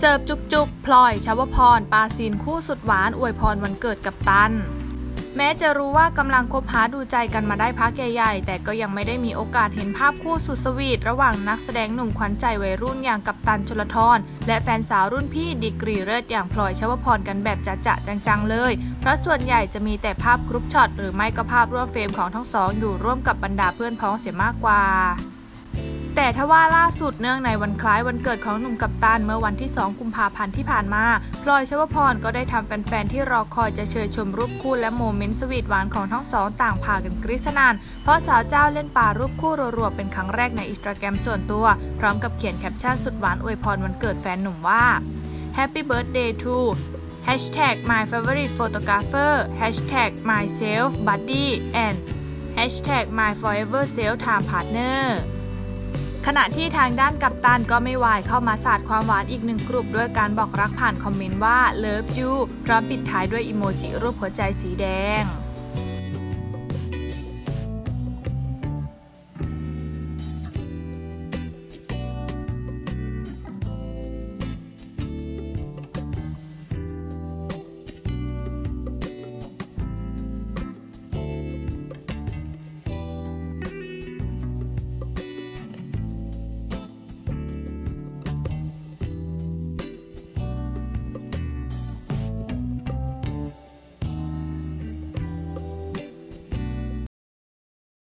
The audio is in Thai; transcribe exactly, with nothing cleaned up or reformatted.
เสิร์ฟจุกๆพลอยชวพรปาซีนคู่สุดหวานอวยพรวันเกิดกัปตันแม้จะรู้ว่ากำลังคบหาดูใจกันมาได้พักใหญ่ๆแต่ก็ยังไม่ได้มีโอกาสเห็นภาพคู่สุดสวีทระหว่างนักแสดงหนุ่มขวัญใจวัยรุ่นอย่างกัปตันชลธรและแฟนสาวรุ่นพี่ดีกรีเลิศอย่างพลอยชวพรกันแบบจะๆจังๆเลยเพราะส่วนใหญ่จะมีแต่ภาพกรุ๊ปช็อตหรือไม่ก็ภาพร่วมเฟรมของทั้งสองอยู่ร่วมกับบรรดาเพื่อนพ้องเสียมากกว่าแต่ทว่าล่าสุดเนื่องในวันคล้ายวันเกิดของหนุ่มกัปตันเมื่อวันที่สองกุมภาพันธ์ที่ผ่านมาพลอยชวพรก็ได้ทำแฟนๆที่รอคอยจะเชิญชมรูปคู่และโมเมนต์สวีทหวานของทั้งสองต่างพากันกรี๊ดสนั่นเพราะสาวเจ้าเล่นป่ารูปคู่รัวๆเป็นครั้งแรกในอินสตาแกรมส่วนตัวพร้อมกับเขียนแคปชั่นสุดหวานอวยพรวันเกิดแฟนหนุ่มว่า Happy Birthday to hashtag my favorite photographer hashtag myself buddy and hashtag my forever self time partnerขณะที่ทางด้านกัปตันก็ไม่วายเข้ามาสาดความหวานอีกหนึ่งกลุ่มด้วยการบอกรักผ่านคอมเมนต์ว่า Love you พร้อมปิดท้ายด้วยอีโมจิรูปหัวใจสีแดง